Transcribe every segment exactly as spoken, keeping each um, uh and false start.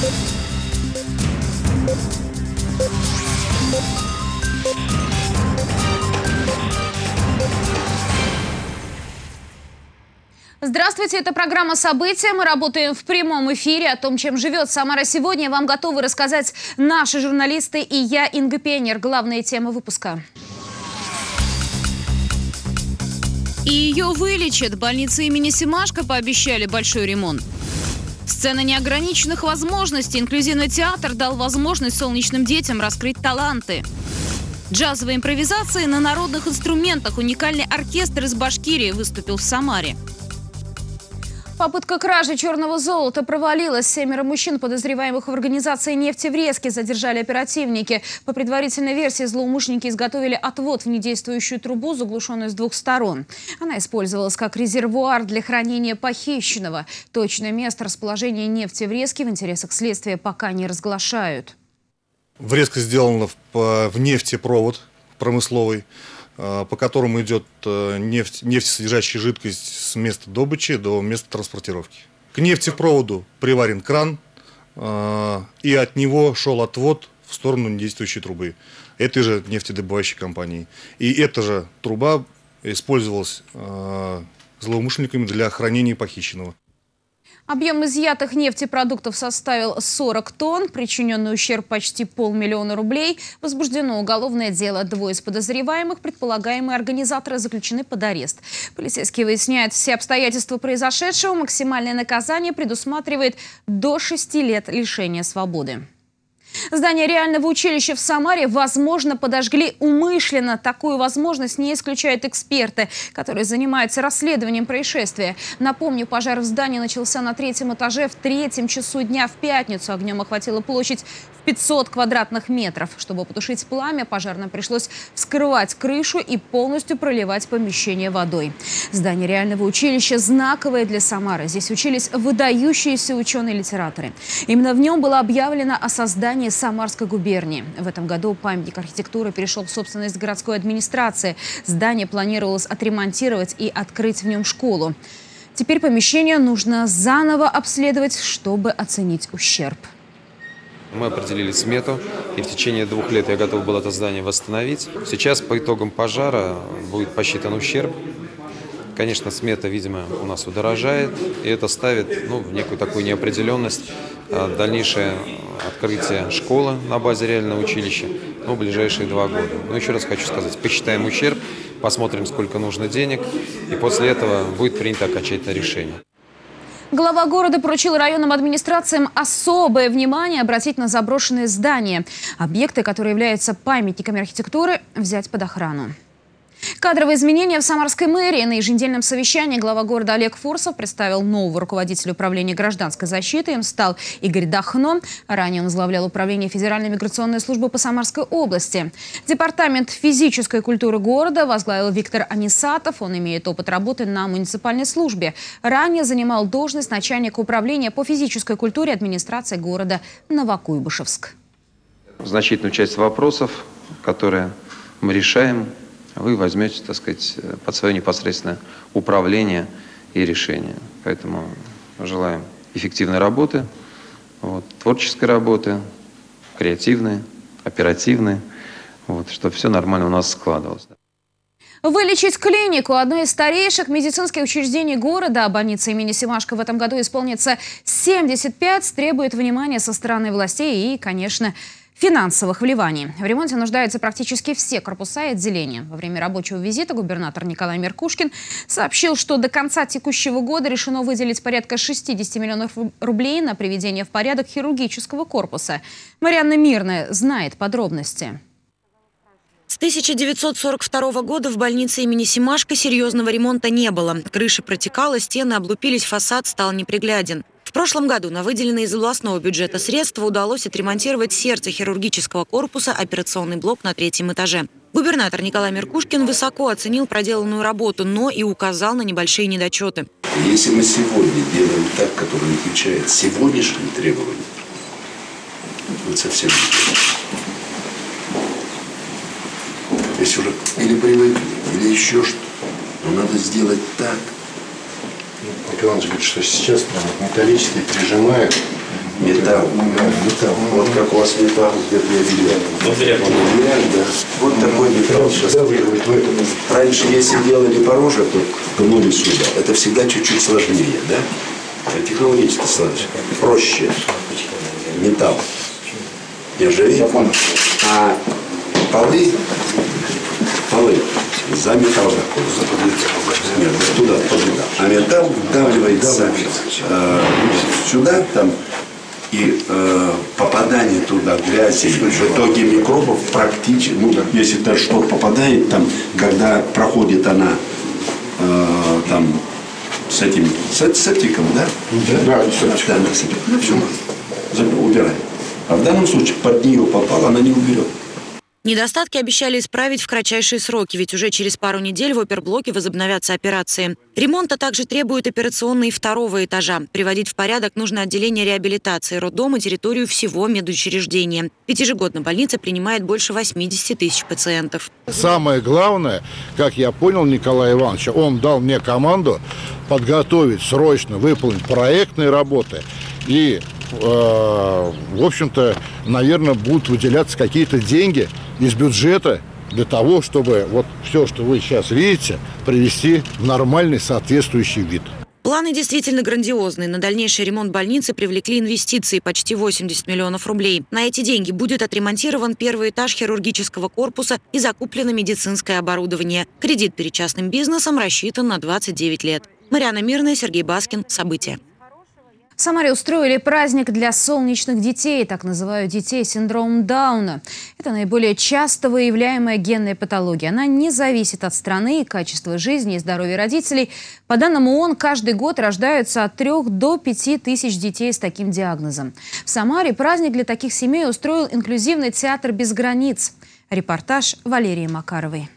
Здравствуйте, это программа «События». Мы работаем в прямом эфире. О том, чем живет Самара сегодня, вам готовы рассказать наши журналисты и я, Инга Пенер. Главные темы выпуска. И ее вылечат. Больницы имени Семашко пообещали большой ремонт. Сцена неограниченных возможностей. Инклюзивный театр дал возможность солнечным детям раскрыть таланты. Джазовые импровизации на народных инструментах. Уникальный оркестр из Башкирии выступил в Самаре. Попытка кражи черного золота провалилась. Семеро мужчин, подозреваемых в организации нефтеврезки, задержали оперативники. По предварительной версии, злоумышленники изготовили отвод в недействующую трубу, заглушенную с двух сторон. Она использовалась как резервуар для хранения похищенного. Точное место расположения нефтеврезки в интересах следствия пока не разглашают. Врезка сделана в, в нефтепровод промысловый, по которому идет нефть, нефтесодержащая жидкость с места добычи до места транспортировки. К нефтепроводу приварен кран, и от него шел отвод в сторону недействующей трубы этой же нефтедобывающей компании. И эта же труба использовалась злоумышленниками для хранения похищенного. Объем изъятых нефтепродуктов составил сорок тонн, причиненный ущерб почти полмиллиона рублей. Возбуждено уголовное дело. Двое из подозреваемых, предполагаемые организаторы, заключены под арест. Полицейские выясняют все обстоятельства произошедшего. Максимальное наказание предусматривает до шести лет лишения свободы. Здание реального училища в Самаре, возможно, подожгли умышленно. Такую возможность не исключают эксперты, которые занимаются расследованием происшествия. Напомню, пожар в здании начался на третьем этаже в третьем часу дня в пятницу. Огнем охватила площадь в пятьсот квадратных метров. Чтобы потушить пламя, пожарным пришлось вскрывать крышу и полностью проливать помещение водой. Здание реального училища знаковое для Самары. Здесь учились выдающиеся ученые-литераторы. Именно в нем было объявлено о создании Самарской губернии. В этом году памятник архитектуры перешел в собственность городской администрации. Здание планировалось отремонтировать и открыть в нем школу. Теперь помещение нужно заново обследовать, чтобы оценить ущерб. Мы определили смету, и в течение двух лет я готов был это здание восстановить. Сейчас по итогам пожара будет посчитан ущерб. Конечно, смета, видимо, у нас удорожает, и это ставит ну, в некую такую неопределенность. Дальнейшее открытие школы на базе реального училища ну, в ближайшие два года. Но еще раз хочу сказать, посчитаем ущерб, посмотрим, сколько нужно денег, и после этого будет принято окончательное решение. Глава города поручил районным администрациям особое внимание обратить на заброшенные здания. Объекты, которые являются памятниками архитектуры, взять под охрану. Кадровые изменения в Самарской мэрии. На еженедельном совещании глава города Олег Фурсов представил нового руководителя управления гражданской защиты. Им стал Игорь Дахно. Ранее он возглавлял управление Федеральной миграционной службы по Самарской области. Департамент физической культуры города возглавил Виктор Анисатов. Он имеет опыт работы на муниципальной службе. Ранее занимал должность начальника управления по физической культуре администрации города Новокуйбышевск. Значительную часть вопросов, которые мы решаем, вы возьмете, так сказать, под свое непосредственное управление и решение. Поэтому желаем эффективной работы, вот, творческой работы, креативной, оперативной, вот, чтобы все нормально у нас складывалось. Вылечить клинику. Одно из старейших медицинских учреждений города, больница имени Семашко, в этом году исполнится семьдесят пять, требует внимания со стороны властей и, конечно, финансовых вливаний. В ремонте нуждаются практически все корпуса и отделения. Во время рабочего визита губернатор Николай Меркушкин сообщил, что до конца текущего года решено выделить порядка шестидесяти миллионов рублей на приведение в порядок хирургического корпуса. Марьяна Мирная знает подробности. С тысяча девятьсот сорок второго года в больнице имени Семашко серьезного ремонта не было. Крыша протекала, стены облупились, фасад стал непригляден. В прошлом году на выделенные из областного бюджета средства удалось отремонтировать сердце хирургического корпуса, операционный блок на третьем этаже. Губернатор Николай Меркушкин высоко оценил проделанную работу, но и указал на небольшие недочеты. Если мы сегодня делаем так, который отвечает сегодняшним требованиям, это совсем не то. То есть уже или привыкли, или еще что-то. Но надо сделать так. Николай Иванович говорит, что сейчас прям металлические прижимают. Металл металл. металл. Вот как у вас металл, где-то я видел. Внутряк, да. Вот такой металл сейчас. Раньше, если делали пороже, то гнули сюда. Это всегда чуть-чуть сложнее, да? Технологически сложнее. Проще. Металл. Нержавейка. А полы, полы за металл Нет, туда, туда. А металл вдавливается э, сюда, там, и э, попадание туда грязи, в итоге микробов практически, ну, если даже что-то попадает, там, когда проходит она э, там, с этим септиком, да? Да, да, да, да, все, убираем. А в данном случае под нее попала, она не уберет. Недостатки обещали исправить в кратчайшие сроки, ведь уже через пару недель в оперблоке возобновятся операции. Ремонта также требуют операционные второго этажа. Приводить в порядок нужно отделение реабилитации, роддом и территорию всего медучреждения. Ведь ежегодно больница принимает больше восьмидесяти тысяч пациентов. Самое главное, как я понял Николая Ивановича, он дал мне команду подготовить, срочно выполнить проектные работы и, э, в общем-то, наверное, будут выделяться какие-то деньги из бюджета для того, чтобы вот все, что вы сейчас видите, привести в нормальный соответствующий вид. Планы действительно грандиозные. На дальнейший ремонт больницы привлекли инвестиции почти восемьдесят миллионов рублей. На эти деньги будет отремонтирован первый этаж хирургического корпуса и закуплено медицинское оборудование. Кредит перед частным бизнесом рассчитан на двадцать девять лет. Марьяна Мирная, Сергей Баскин. События. В Самаре устроили праздник для солнечных детей, так называют детей с синдромом Дауна. Это наиболее часто выявляемая генная патология. Она не зависит от страны, качества жизни и здоровья родителей. По данным ООН, каждый год рождаются от трех до пяти тысяч детей с таким диагнозом. В Самаре праздник для таких семей устроил инклюзивный театр «Без границ». Репортаж Валерии Макаровой.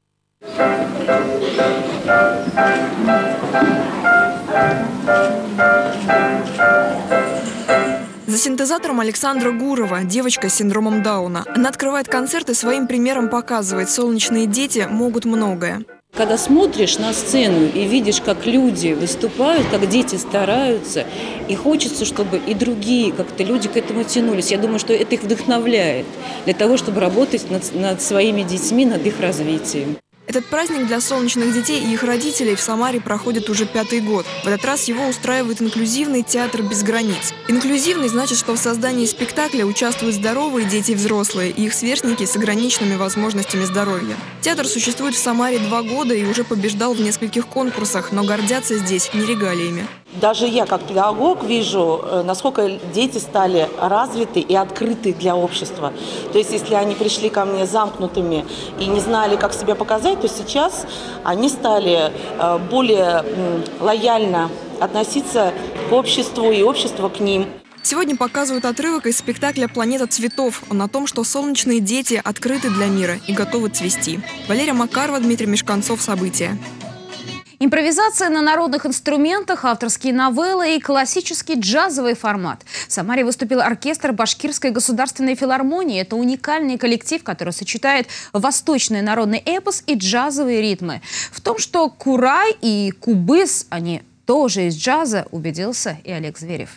За синтезатором Александра Гурова, девочка с синдромом Дауна. Она открывает концерт и своим примером показывает, солнечные дети могут многое. Когда смотришь на сцену и видишь, как люди выступают, как дети стараются, и хочется, чтобы и другие как-то люди к этому тянулись. Я думаю, что это их вдохновляет для того, чтобы работать над, над своими детьми, над их развитием. Этот праздник для солнечных детей и их родителей в Самаре проходит уже пятый год. В этот раз его устраивает инклюзивный театр «Без границ». Инклюзивный значит, что в создании спектакля участвуют здоровые дети и взрослые, и их сверстники с ограниченными возможностями здоровья. Театр существует в Самаре два года и уже побеждал в нескольких конкурсах, но гордятся здесь не регалиями. Даже я, как педагог, вижу, насколько дети стали развиты и открыты для общества. То есть, если они пришли ко мне замкнутыми и не знали, как себя показать, то сейчас они стали более лояльно относиться к обществу и общество к ним. Сегодня показывают отрывок из спектакля «Планета цветов». Он о том, что солнечные дети открыты для мира и готовы цвести. Валерия Макарова, Дмитрий Мешканцов. События. Импровизация на народных инструментах, авторские новеллы и классический джазовый формат. В Самаре выступил оркестр Башкирской государственной филармонии. Это уникальный коллектив, который сочетает восточный народный эпос и джазовые ритмы. В том, что курай и кубыс, они тоже из джаза, убедился и Олег Зверев.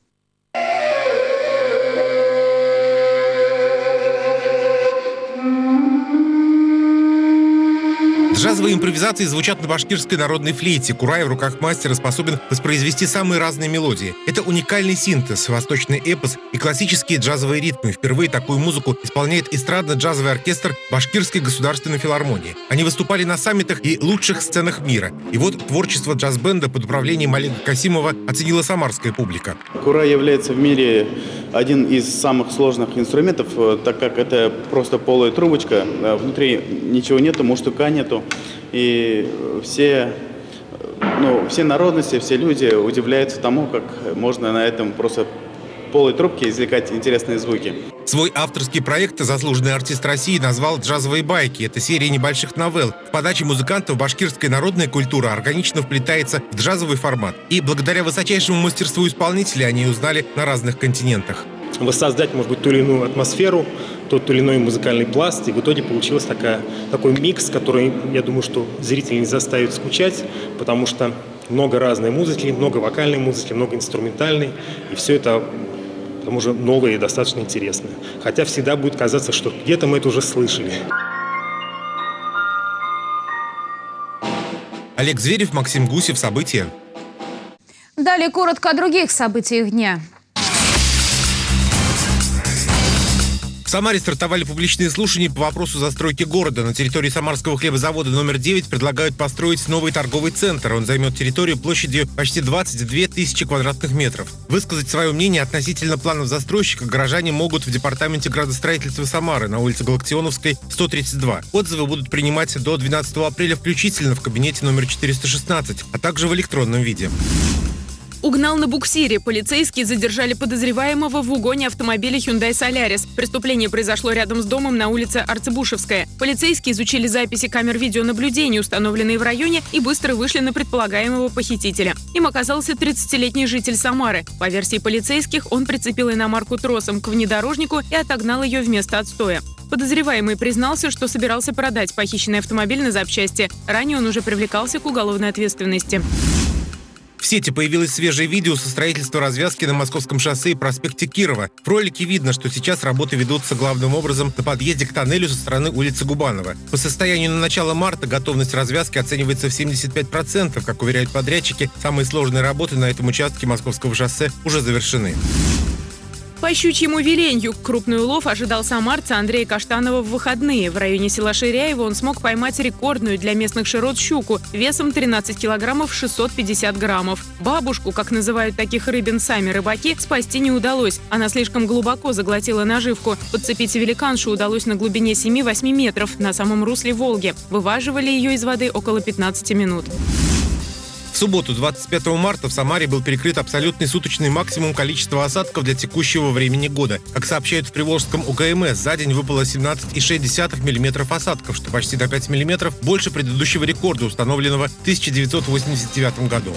Джазовые импровизации звучат на башкирской народной флейте. Курай в руках мастера способен воспроизвести самые разные мелодии. Это уникальный синтез, восточный эпос и классические джазовые ритмы. Впервые такую музыку исполняет эстрадно-джазовый оркестр Башкирской государственной филармонии. Они выступали на саммитах и лучших сценах мира. И вот творчество джаз-бенда под управлением Олега Касимова оценила самарская публика. Курай является в мире один из самых сложных инструментов, так как это просто полая трубочка. Внутри ничего нету, муштука нету. И все, ну, все народности, все люди удивляются тому, как можно на этом просто полой трубке извлекать интересные звуки. Свой авторский проект заслуженный артист России назвал «Джазовые байки». Это серия небольших новелл. В подаче музыкантов башкирская народная культура органично вплетается в джазовый формат. И благодаря высочайшему мастерству исполнителей они узнали на разных континентах. Воссоздать, может быть, ту или иную атмосферу, тот или иной музыкальный пласт. И в итоге получился такая, такой микс, который, я думаю, что зрителей не заставит скучать, потому что много разной музыки, много вокальной музыки, много инструментальной. И все это тому же новое и достаточно интересное. Хотя всегда будет казаться, что где-то мы это уже слышали. Олег Зверев, Максим Гусев. События. Далее коротко о других событиях дня. В Самаре стартовали публичные слушания по вопросу застройки города. На территории Самарского хлебозавода номер девять предлагают построить новый торговый центр. Он займет территорию площадью почти двадцать две тысячи квадратных метров. Высказать свое мнение относительно планов застройщика горожане могут в департаменте градостроительства Самары на улице Галактионовской, сто тридцать два. Отзывы будут принимать до двенадцатого апреля включительно в кабинете номер четыреста шестнадцать, а также в электронном виде. Угнал на буксире. Полицейские задержали подозреваемого в угоне автомобиля Hyundai Solaris. Преступление произошло рядом с домом на улице Арцебушевская. Полицейские изучили записи камер видеонаблюдения, установленные в районе, и быстро вышли на предполагаемого похитителя. Им оказался тридцатилетний житель Самары. По версии полицейских, он прицепил иномарку тросом к внедорожнику и отогнал ее в место отстоя. Подозреваемый признался, что собирался продать похищенный автомобиль на запчасти. Ранее он уже привлекался к уголовной ответственности. В сети появилось свежее видео со строительства развязки на Московском шоссе и проспекте Кирова. В ролике видно, что сейчас работы ведутся главным образом на подъезде к тоннелю со стороны улицы Губанова. По состоянию на начало марта готовность развязки оценивается в семьдесят пять процентов. Как уверяют подрядчики, самые сложные работы на этом участке Московского шоссе уже завершены. По щучьему веленью крупный улов ожидал самарца Андрея Каштанова в выходные. В районе села Ширяево он смог поймать рекордную для местных широт щуку весом тринадцать килограммов шестьсот пятьдесят граммов. Бабушку, как называют таких рыбин сами рыбаки, спасти не удалось. Она слишком глубоко заглотила наживку. Подцепить великаншу удалось на глубине семи-восьми метров на самом русле Волги. Вываживали ее из воды около пятнадцати минут. В субботу, двадцать пятого марта, в Самаре был перекрыт абсолютный суточный максимум количества осадков для текущего времени года. Как сообщают в Приволжском УКМС, за день выпало семнадцать и шесть десятых миллиметров осадков, что почти на пять миллиметров больше предыдущего рекорда, установленного в тысяча девятьсот восемьдесят девятом году.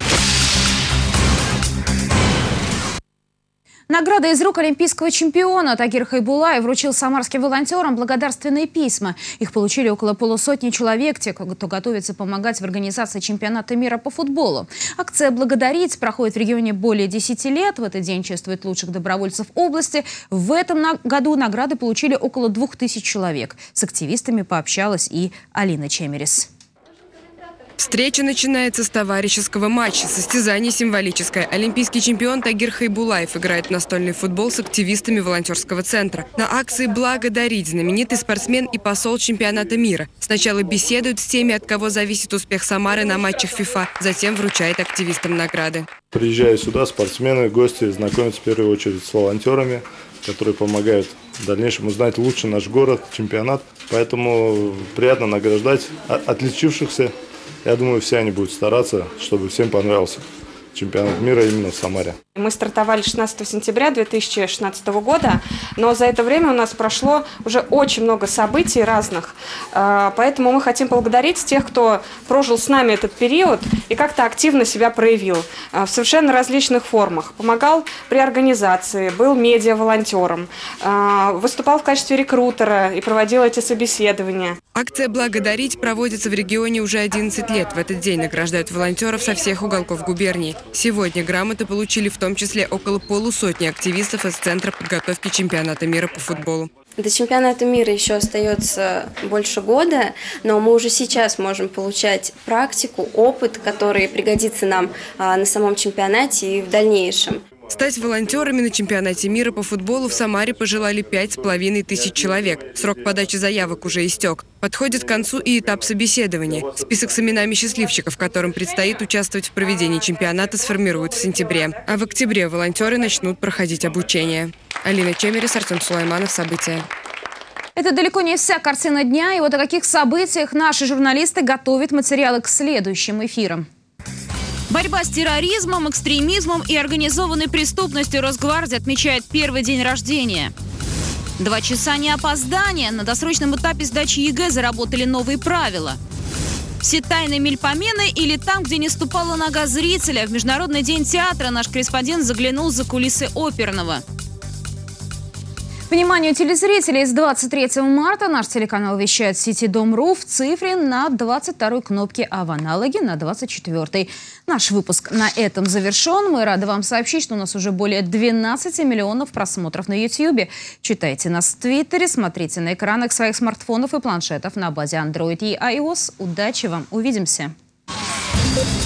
Награда из рук олимпийского чемпиона Тагир Хайбулаев вручил самарским волонтерам благодарственные письма. Их получили около полусотни человек, те, кто готовится помогать в организации чемпионата мира по футболу. Акция «Благодарить» проходит в регионе более десяти лет. В этот день чествуют лучших добровольцев области. В этом году награды получили около двух тысяч человек. С активистами пообщалась и Алина Чемерис. Встреча начинается с товарищеского матча. Состязание символическое. Олимпийский чемпион Тагир Хайбулаев играет в настольный футбол с активистами волонтерского центра. На акции «Благодарить» знаменитый спортсмен и посол чемпионата мира. Сначала беседует с теми, от кого зависит успех Самары на матчах ФИФА. Затем вручает активистам награды. Приезжая сюда, спортсмены, гости знакомятся в первую очередь с волонтерами, которые помогают в дальнейшем узнать лучше наш город, чемпионат. Поэтому приятно награждать отличившихся. Я думаю, все они будут стараться, чтобы всем понравился чемпионат мира именно в Самаре. Мы стартовали шестнадцатого сентября две тысячи шестнадцатого года, но за это время у нас прошло уже очень много событий разных. Поэтому мы хотим поблагодарить тех, кто прожил с нами этот период и как-то активно себя проявил в совершенно различных формах. Помогал при организации, был медиа-волонтером, выступал в качестве рекрутера и проводил эти собеседования. Акция «Благодарить» проводится в регионе уже одиннадцать лет. В этот день награждают волонтеров со всех уголков губернии. Сегодня грамоты получили в том числе около полусотни активистов из Центра подготовки чемпионата мира по футболу. До чемпионата мира еще остается больше года, но мы уже сейчас можем получать практику, опыт, который пригодится нам на самом чемпионате и в дальнейшем. Стать волонтерами на чемпионате мира по футболу в Самаре пожелали пять с половиной тысяч человек. Срок подачи заявок уже истек. Подходит к концу и этап собеседования. Список с именами счастливчиков, которым предстоит участвовать в проведении чемпионата, сформируют в сентябре. А в октябре волонтеры начнут проходить обучение. Алина Чемерис, Артем Сулайманов. События. Это далеко не вся картина дня. И вот о каких событиях наши журналисты готовят материалы к следующим эфирам. Борьба с терроризмом, экстремизмом и организованной преступностью. Росгвардия отмечает первый день рождения. Два часа не опоздания. На досрочном этапе сдачи ЕГЭ заработали новые правила. Все тайны Мельпомены или там, где не ступала нога зрителя. В Международный день театра наш корреспондент заглянул за кулисы оперного. Вниманию телезрителей, с двадцать третьего марта наш телеканал вещает в сети Дом.ру в цифре на двадцать второй кнопке, а в аналоге на двадцать четвёртой. Наш выпуск на этом завершен. Мы рады вам сообщить, что у нас уже более двенадцати миллионов просмотров на ютьюбе. Читайте нас в Твиттере, смотрите на экранах своих смартфонов и планшетов на базе Android и iOS. Удачи вам, увидимся!